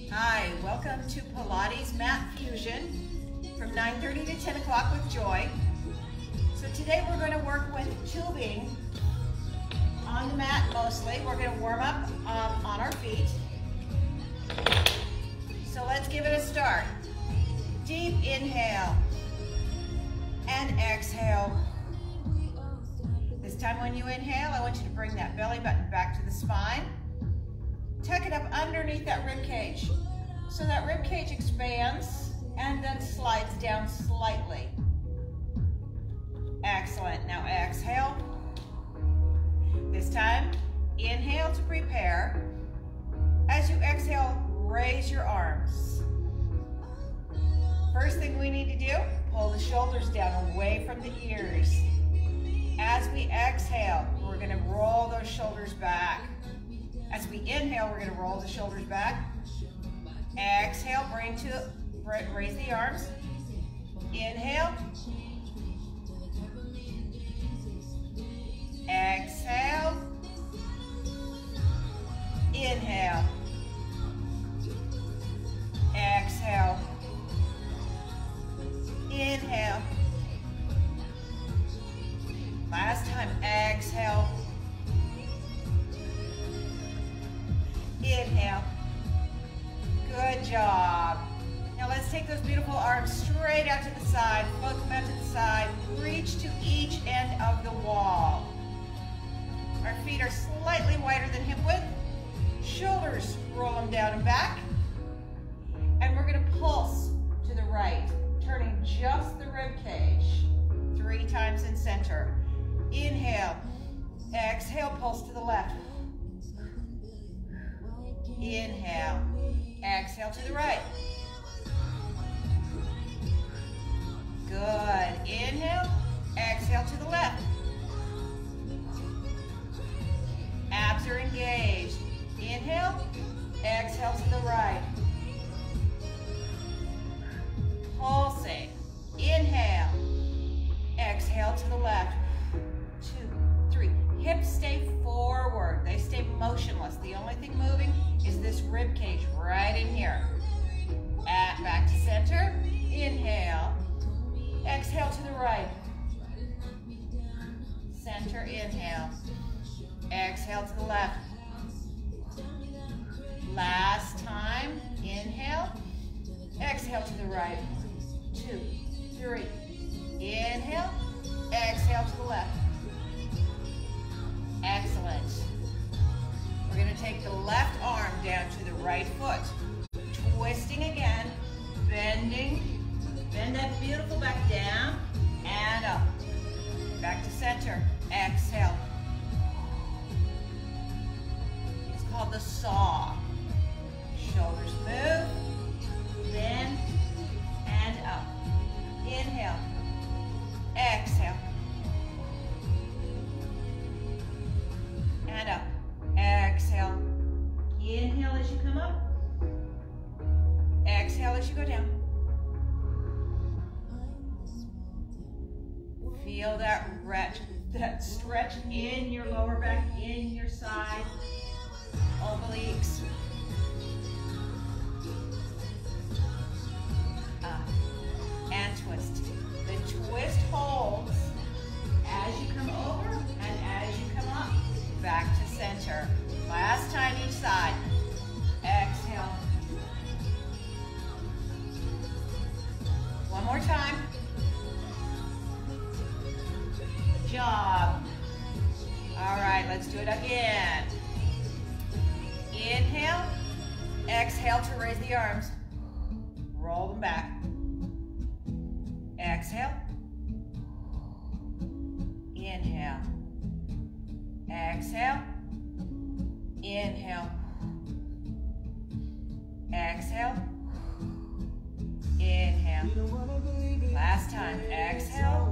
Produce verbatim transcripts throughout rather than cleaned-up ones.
Hi, welcome to Pilates Mat Fusion from nine thirty to ten o'clock with Joy. So today we're going to work with tubing on the mat mostly. We're going to warm up um, on our feet. So let's give it a start. Deep inhale and exhale. This time when you inhale, I want you to bring that belly button back to the spine. Tuck it up underneath that rib cage. So that rib cage expands and then slides down slightly. Excellent. Now exhale. This time, inhale to prepare. As you exhale, raise your arms. First thing we need to do, pull the shoulders down away from the ears. As we exhale, we're going to roll those shoulders back. As we inhale, we're going to roll the shoulders back. Exhale, bring to, raise the arms. Inhale. Exhale. Inhale. Exhale. Inhale. Last time, exhale. Inhale. Good job. Now let's take those beautiful arms straight out to the side, float them out to the side, reach to each end of the wall. Our feet are slightly wider than hip width. Shoulders, roll them down and back. And we're going to pulse to the right, turning just the rib cage three times in center. Inhale. Exhale, pulse to the left. Inhale. Exhale to the right. Good. Inhale. Exhale to the left. Abs are engaged. Inhale. Exhale to the right. Pulsing. Inhale. Exhale to the left. Two, three. Hips stay forward. They stay motionless. The only thing moving is this rib cage right in here. At, back to center. Inhale. Exhale to the right. Center, inhale. Exhale to the left. Last time. Inhale. Exhale to the right. Two, three. Inhale. Exhale to the left. Excellent. We're going to take the left arm down to the right foot. Twisting again. Bending. Bend that beautiful back down and up. Back to center. Exhale. It's called the saw. Shoulders move. Bend and up. Inhale. Exhale. And up. Exhale. Inhale as you come up. Exhale as you go down. Feel that stretch, that stretch in your lower back, in your side, obliques. Up and twist. The twist holds as you come over and as you come up. Back to center. Last time each side. Exhale. One more time. Good job. All right, let's do it again. Inhale. Exhale to raise the arms. Roll them back. Exhale. Inhale. Exhale. Inhale. Exhale. Inhale. Last time. Exhale.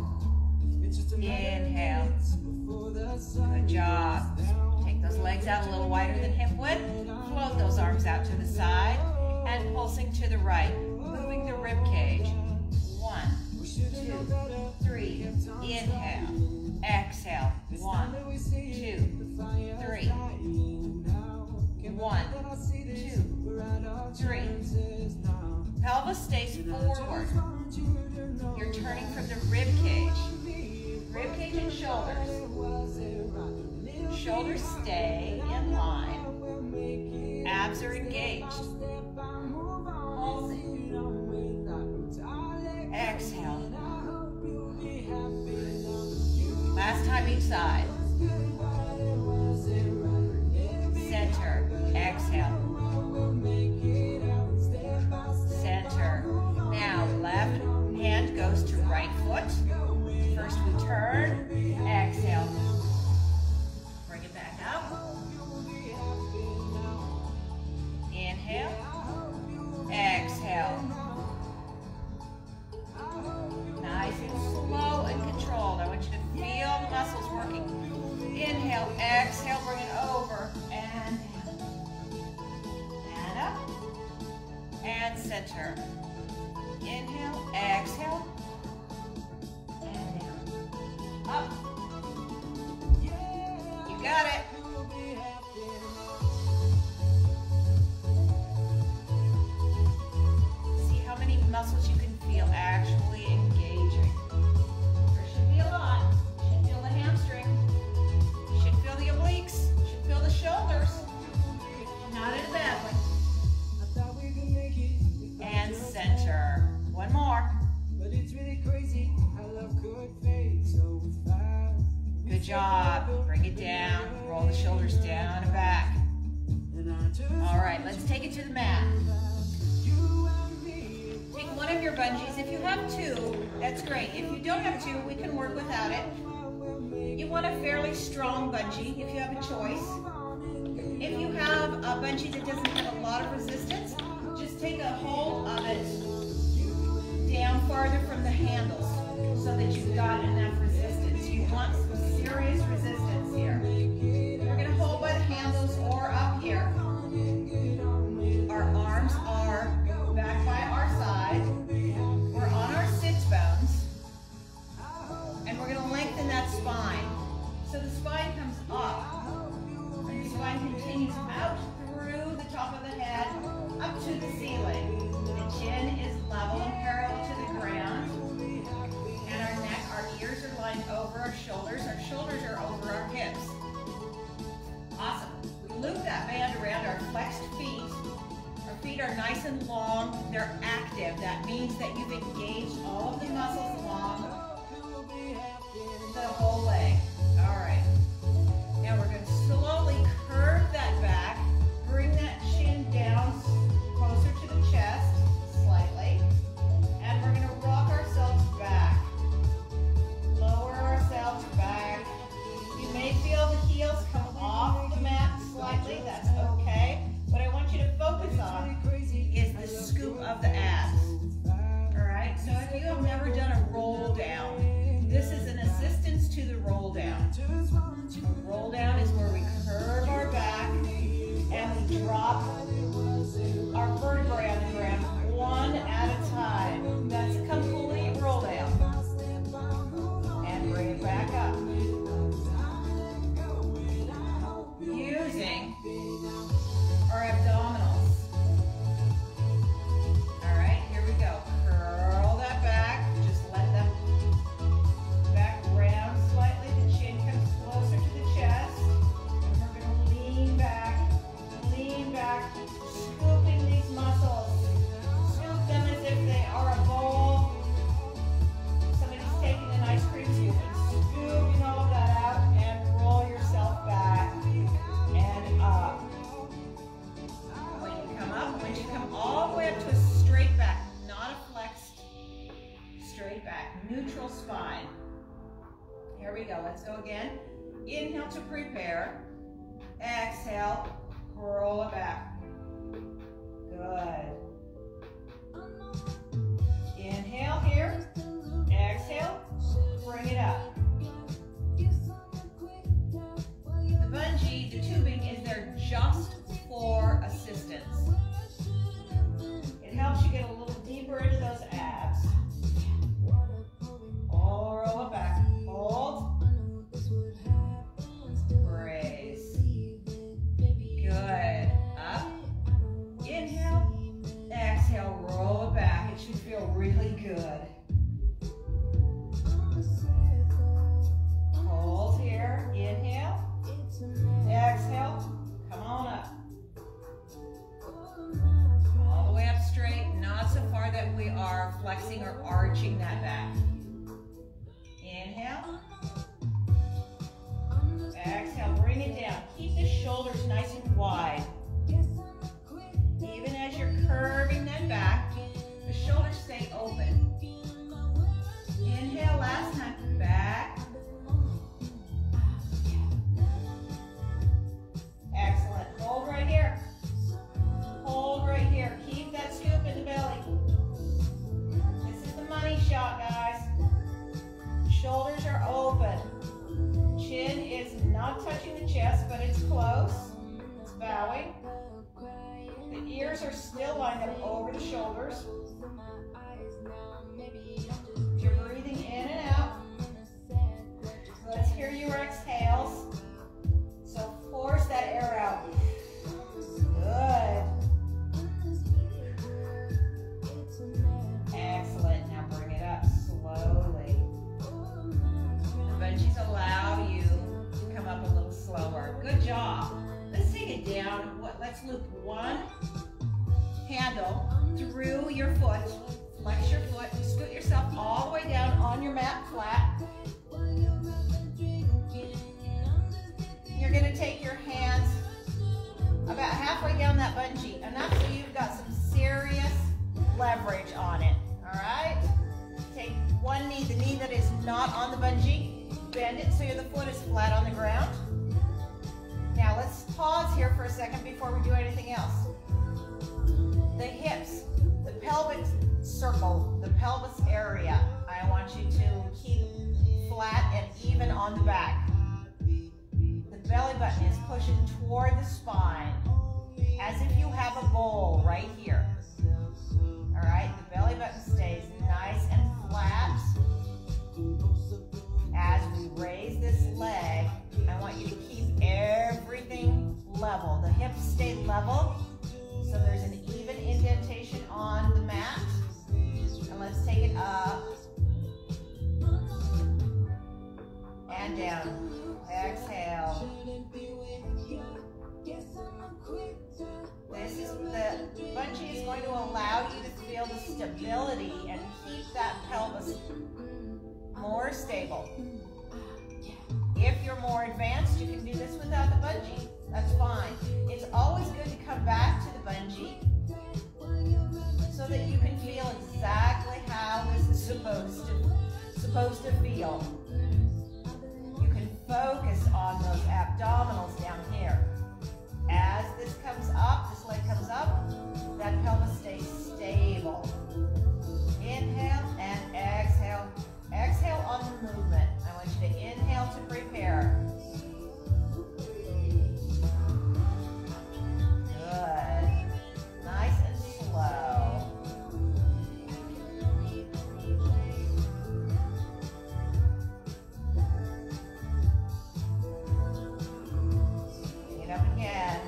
Inhale. Good job. Take those legs out a little wider than hip width. Float those arms out to the side and pulsing to the right. Moving the rib cage. One, two, three. Inhale. Exhale. One, two, three. One, two, pelvis stays forward. You're turning from the rib cage. Rib cage and shoulders. Shoulders stay in line. Abs are engaged. Hold it. Exhale. Last time each side. Center. Exhale. Center. Now left hand goes to right foot. First we turn. Exhale. Bring it back up. Inhale. Exhale. Nice and slow and controlled. I want you to feel the muscles working. Inhale, exhale, bring it over and down. And up. And center. Inhale, exhale. And down. Up. You got it. See how many muscles you can feel actually engaging. There should be a lot. You should feel the hamstring. You should feel the obliques. You should feel the shoulders. Not in a bad way. And center. One more. Good job. Bring it down. Roll the shoulders down and back. All right, let's take it to the mat. Take one of your bungees. If you have two, that's great. If you don't have two, we can work without it. You want a fairly strong bungee if you have a choice. If you have a bungee that doesn't have a lot of resistance, just take a hold of it down farther from the handles so that you've got enough resistance. You want some serious resistance here. We're going to hold by the handles or up here. Our arms are back by our side. We're on our sit bones. And we're going to lengthen that spine. So the spine comes up. And the spine continues out through the top of the head, up to the ceiling. The chin is level and parallel to the ground. And our neck, our ears are lined over our shoulders. Our shoulders are over our hips. Awesome. We loop that band around our flexed feet. Our feet are nice and long. They're active. That means that you've engaged all of the muscles along the whole leg. All right. Now we're going to slowly curve that back. Bring that chin down closer to the chest, slightly. And we're going to rock ourselves back. Lower ourselves back. You may feel the heels come off the mat slightly. That's okay. What I want you to focus on is the scoop of the abs. All right? So if you have never done a roll down, this is an assistance to the roll down. A roll down is where we curve our back and we drop our vertebrae on the ground one at a time. That's a complete roll down. And bring it back up. Using our abdominals. All right, here we go. Curl that back. Just let them back round slightly. The chin comes closer to the chest. And we're going to lean back, lean back, scooping these muscles. Scoop them as if they are a bowl. Somebody's taking an ice cream scoop and scooping all of that out and roll yourself back and up. When you come up, when you come all the way up to a straight back, not a flexed, straight back, neutral spine. Here we go, let's go again. Inhale to prepare. Exhale, roll it back. Good. Inhale here. Exhale, bring it up. The bungee, the tubing is there just for assistance. It helps you get a little deeper into those abs. Oh, roll it back. Hold. Raise. Good. Up. Inhale. folding or arching that back. Inhale. Exhale, bring it down. Keep the shoulders nice and wide. Even as you're curving that back, the shoulders stay open. Inhale, last time, back. Excellent. Hold right here. Hold right here. Keep that scoop in the belly. This is the money shot, guys. Shoulders are open. Chin is not touching the chest, but it's close. It's bowing. The ears are still lined up over the shoulders. You're breathing in and out. Let's hear your exhales. So force that air out. Good. Excellent. Now bring it up slowly. The bungees allow you to come up a little slower. Good job. Let's take it down. Let's loop one handle through your foot. Flex your foot. Scoot yourself all the way down on your mat flat. You're going to take your hands about halfway down that bungee, enough so you've got some serious leverage on it. All right? Take one knee, the knee that is not on the bungee, bend it so the foot is flat on the ground. Now let's pause here for a second before we do anything else. The hips, the pelvic circle, the pelvis area, I want you to keep flat and even on the back. The belly button is pushing toward the spine, as if you have a bowl right here. All right, the belly button stays nice and flat. As we raise this leg, I want you to keep everything level. The hips stay level, so there's an even indentation on the mat. And let's take it up and down. Exhale. This is the bungee is going to allow you to feel the stability and keep that pelvis more stable. If you're more advanced, you can do this without the bungee. That's fine. It's always good to come back to the bungee so that you can feel exactly how this is supposed to, supposed to feel. You can focus on those abdominals down here. As this comes up, this leg comes up, that pelvis stays stable. Inhale and exhale. Exhale on the movement. I want you to inhale to prepare. Good. Nice and slow. Get up again.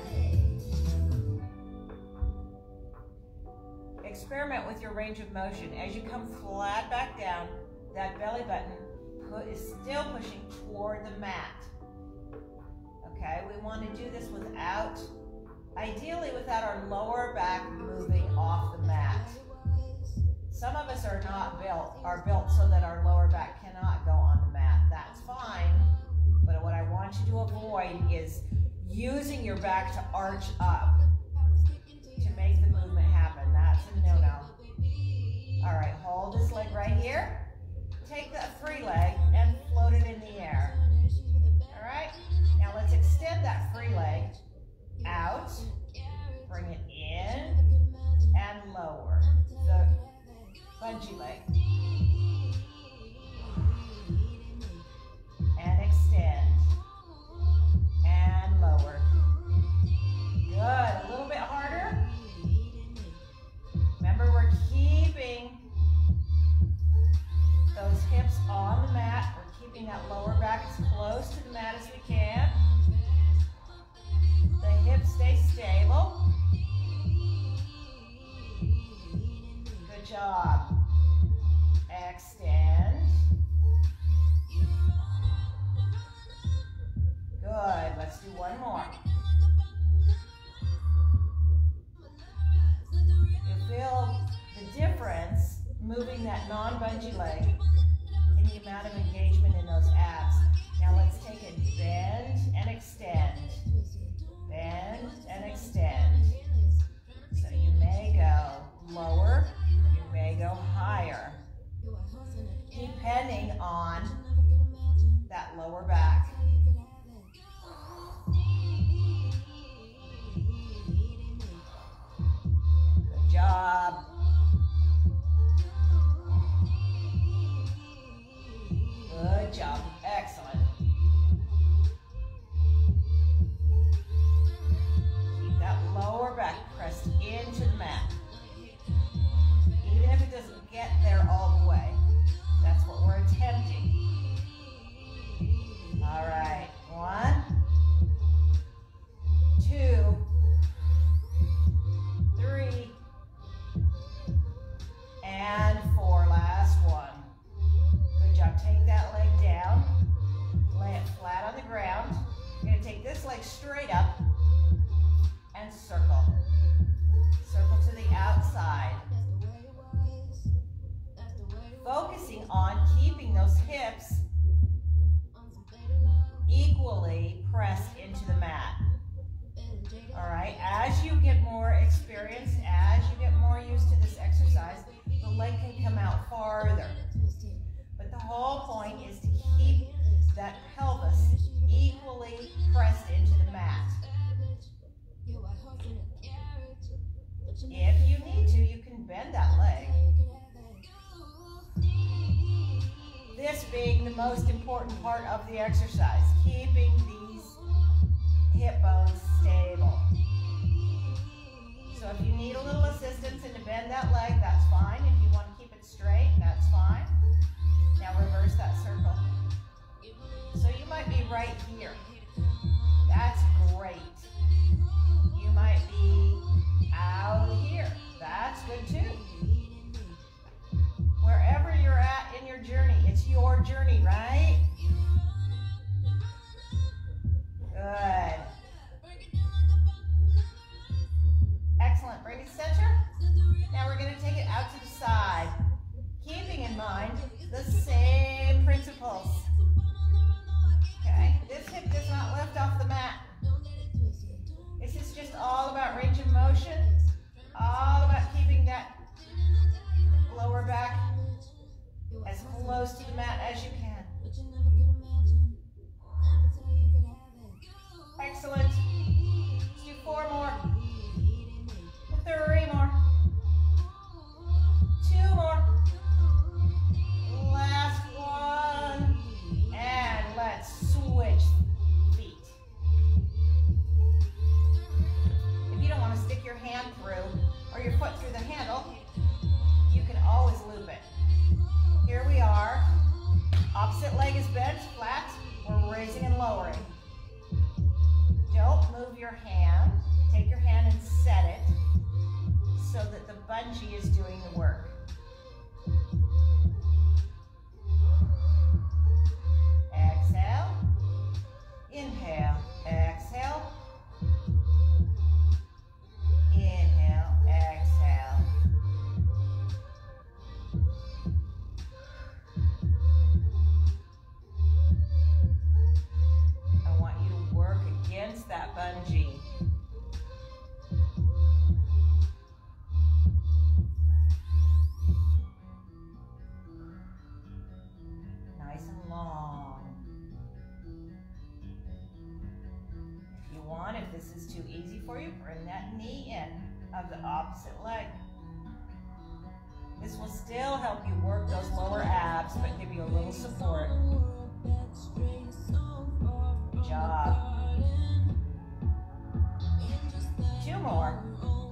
Experiment with your range of motion. As you come flat back down, that belly button is still pushing toward the mat. Okay, we want to do this without, ideally without our lower back moving off the mat. Some of us are not built, are built so that our lower back cannot go on the mat. That's fine, but what I want you to avoid is using your back to arch up to make the movement happen. That's a no-no. All right, hold this leg right here. Take that free leg and float it in the air. All right? Now let's extend that free leg out. Bring it in and lower the bungee leg. And extend. And lower. Good. A little bit harder. Remember, we're keeping those hips on the mat. We're keeping that lower back as close to the mat as we can. The hips stay stable. Good job. Extend. Good. Let's do one more. You feel the difference moving that stretchy leg in the amount of engagement in those abs. Now let's take it, bend and extend. Bend and extend. So you may go lower, you may go higher, depending on that lower back. Good job. Good job. Excellent. Keep that lower back pressed into the mat. Even if it doesn't get there all the way, that's what we're attempting. All right. One, two, three, and four. Last one. Good job. Take that leg down. Lay it flat on the ground. You're going to take this leg straight up and circle. Circle to the outside. Focusing on keeping those hips equally pressed into the mat. All right, as you get more experience, as you get more used to this exercise, the leg can come out farther. But the whole point is to keep that pelvis equally pressed into the mat. If you need to, you can bend that leg. This being the most important part of the exercise, keeping these hip bones stable. So if you need a little assistance and to bend that leg, that's fine. If you want to keep it straight, that's fine. Now reverse that circle. So you might be right here. That's great. You might be out here. That's good too. Wherever you're at in your journey, it's your journey, right? Good. Excellent. Bring it to center. Now we're going to take it out to the side, keeping in mind the same principles. Okay? This hip does not lift off the mat. This is just all about range of motion, all about keeping that lower back as close to the mat as you can. Excellent. Let's do four more. Three more. Two more. Last one. And let's switch feet. If you don't want to stick your hand through or your foot through the handle, you can always loop it. Here we are. Opposite leg is bent, flat. We're raising and lowering. Don't move your hand. Take your hand and set it so that the bungee is doing the work. Exhale. Inhale. Exhale. Inhale. Exhale. I want you to work against that bungee. Nice and long. If you want, if this is too easy for you, bring that knee in of the opposite leg. This will still help you work those lower abs, but give you a little support. Good job. Two more.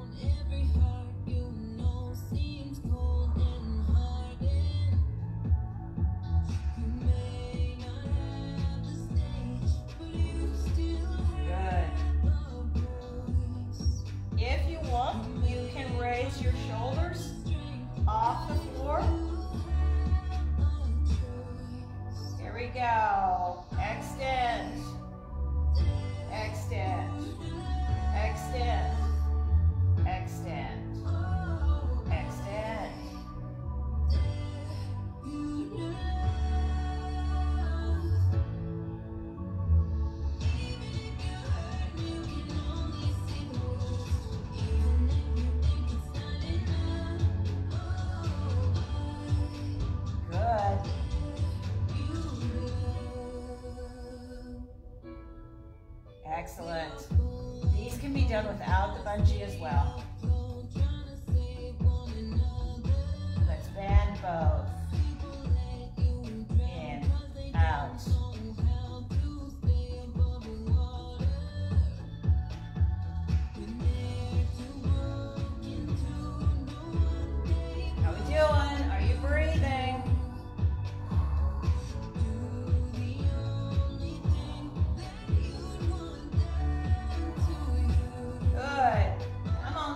Good. If you want, you can raise your shoulders off the floor. Here we go. Extend. Extend. Extend. Excellent. These can be done without the bungee as well. Let's bend both. In, out. How we doing? Are you breathing? Good. Come on.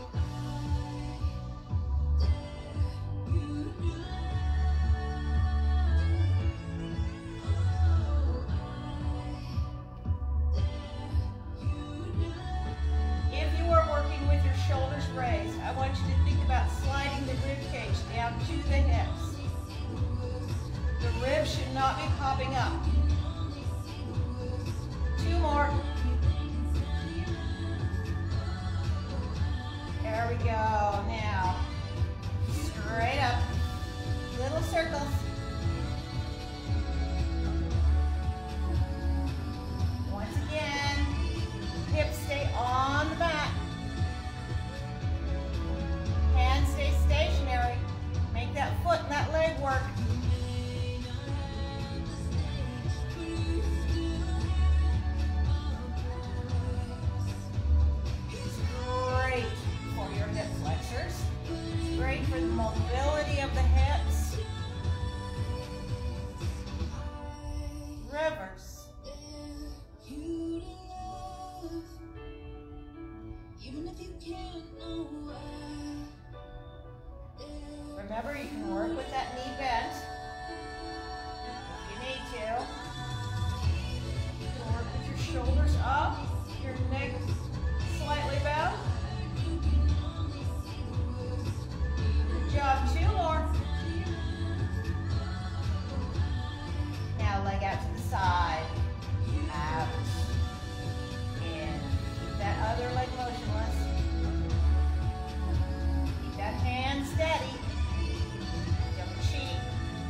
If you are working with your shoulders raised, I want you to think about sliding the rib cage down to the hips. The ribs should not be popping up. Two more. There we go. Now, straight up, little circles. Once again, hips stay on the mat. Hands stay stationary. Make that foot and that leg work. Great for the mobility of the hips. Reverse. Remember, you can work with that knee bent if you need to. You can work with your shoulders up, your neck slightly bowed. Job, two more. Now leg out to the side, out, in. Keep that other leg motionless. Keep that hand steady. Don't cheat.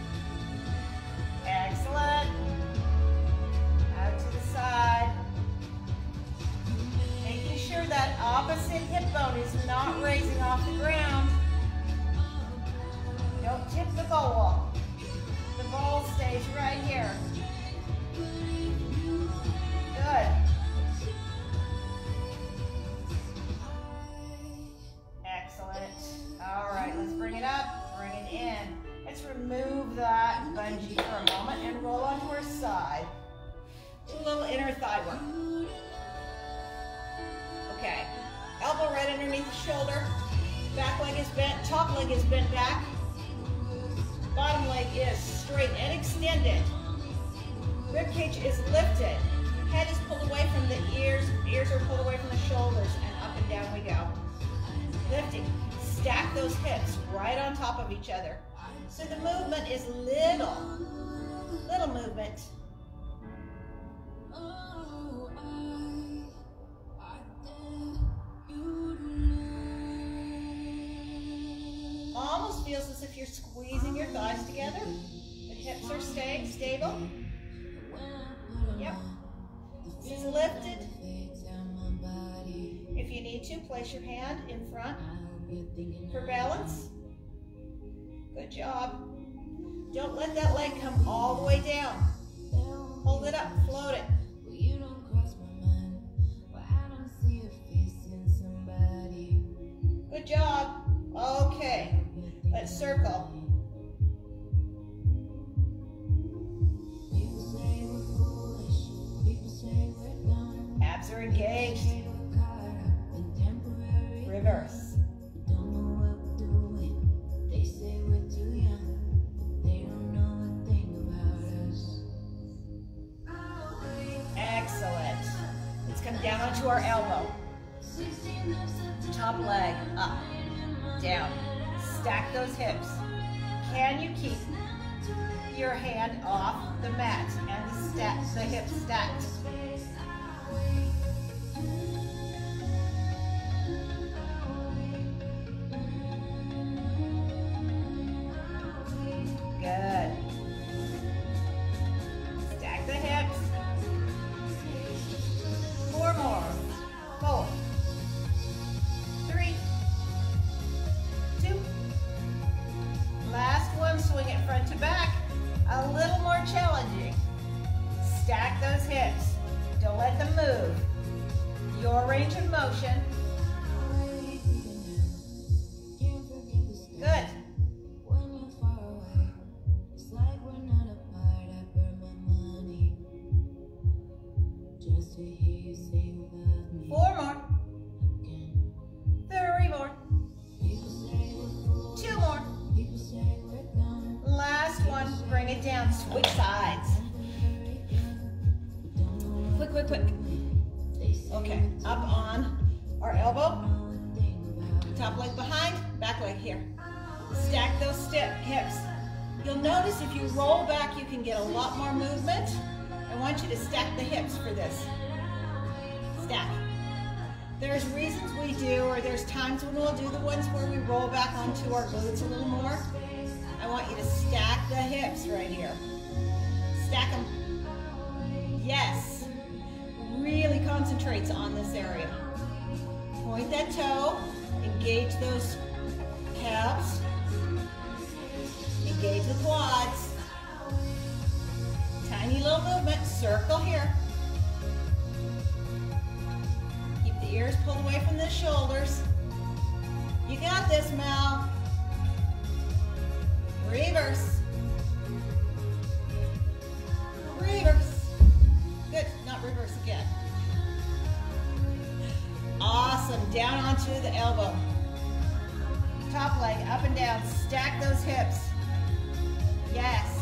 Excellent. Out to the side. Making sure that opposite hip bone is not raising off the ground. Don't tip the bowl. The bowl stays right here. Good. Excellent. All right, let's bring it up, bring it in. Let's remove that bungee for a moment and roll onto our side. Do a little inner thigh work. Okay, elbow right underneath the shoulder. Back leg is bent, top leg is bent back. Bottom leg is straight and extended. Rib cage is lifted. Head is pulled away from the ears. Ears are pulled away from the shoulders, and up and down we go. Lifting. Stack those hips right on top of each other. So the movement is little, little movement. Almost feels as if you're squeezing your thighs together. The hips are staying stable. Yep. This is lifted. If you need to, place your hand in front for balance. Good job. Don't let that leg come all the way down. Hold it up, float it. Good job. Okay, let's circle. Abs are engaged. Reverse. Excellent. Let's come down onto our elbow. Top leg up, down. Stack those hips. Can you keep your hand off the mat and the, stack, the hips stacked? Good. Stack the hips. it down, switch sides. Quick, quick, quick. Okay, up on our elbow. Top leg behind, back leg here. Stack those step hips. You'll notice if you roll back, you can get a lot more movement. I want you to stack the hips for this. Stack. There's reasons we do, or there's times when we'll do the ones where we roll back onto our glutes a little more. I want you to stack the hips right here. Stack them. Yes. Really concentrates on this area. Point that toe. Engage those calves. Engage the quads. Tiny little movement. Circle here. Keep the ears pulled away from the shoulders. You got this, Mel. Reverse. Reverse. Good. Not reverse again. Awesome. Down onto the elbow. Top leg up and down. Stack those hips. Yes.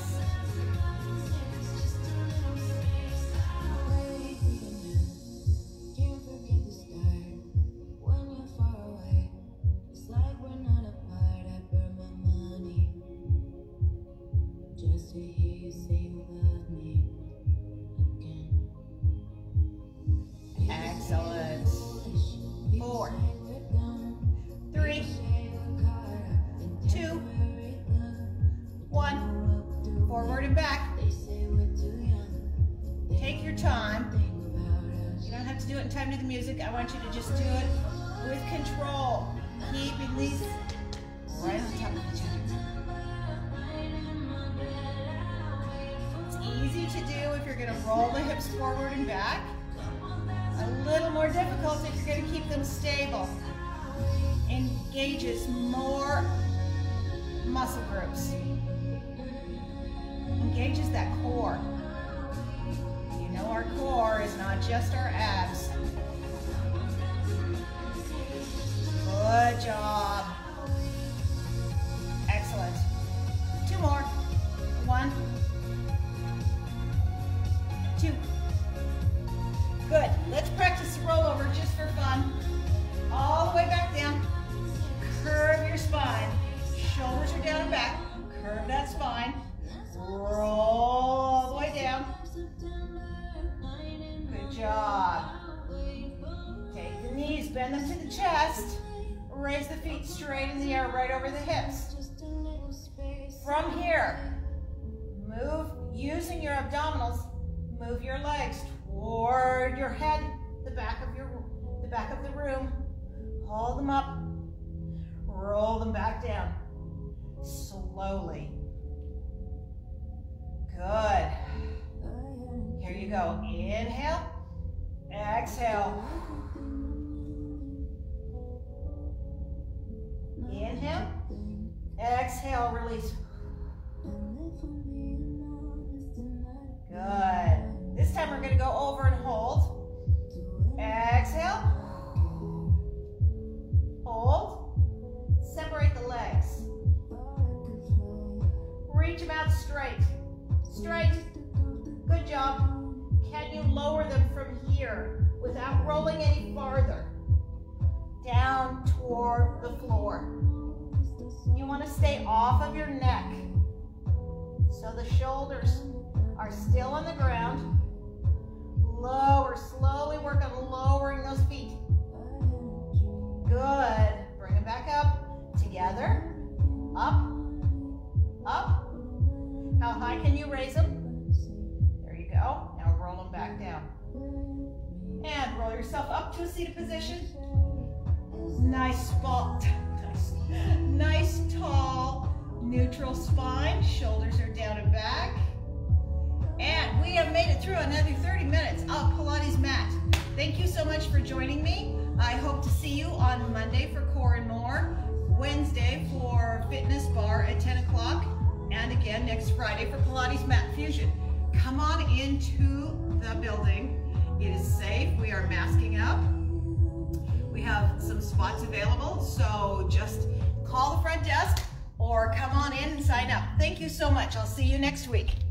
Excellent. Four, three, two, one. Forward and back. Take your time. You don't have to do it in time to the music. I want you to just do it with control. Keeping these right on top of each other. It's easy to do if you're going to roll the hips forward and back. A little more difficult if you're going to keep them stable. Engages more muscle groups. Engages that core. You know our core is not just our abs. Good job. Excellent. Two more. One. Two. Good. Let's practice the rollover just for fun. All the way back down. Curve your spine. Shoulders are down and back. Curve that spine. Roll all the way down. Good job. Take the knees, bend them to the chest. Raise the feet straight in the air, right over the hips. From here, move using your abdominals. Move your legs toward your head, the back of your, the back of the room. Hold them up. Roll them back down. Slowly. Good. Here you go. Inhale. Exhale. Inhale. Exhale. Release. Good. This time we're going to go over and hold. Exhale. Hold. Separate the legs. Reach them out straight. Straight. Good job. Can you lower them from here without rolling any farther? Down toward the floor. You want to stay off of your neck so the shoulders are still on the ground. Lower, slowly work on lowering those feet. Good. Bring them back up. Together. Up. Up. How high can you raise them? There you go. Now roll them back down. And roll yourself up to a seated position. Nice spot. Nice, nice tall, neutral spine. Shoulders are down and back. And we have made it through another thirty minutes of Pilates mat. Thank you so much for joining me. I hope to see you on Monday for Core and More, Wednesday for Fitness Bar at ten o'clock, and again next Friday for Pilates Mat Fusion. Come on into the building. It is safe. We are masking up. We have some spots available, so just call the front desk or come on in and sign up. Thank you so much. I'll see you next week.